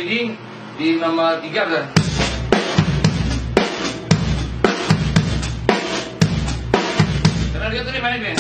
leading di nomor 3 betul. Karena dia tuh di mana Ben?